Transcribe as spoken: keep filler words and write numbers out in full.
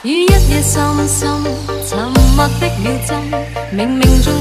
於一夜深深沉默的秒針，冥冥中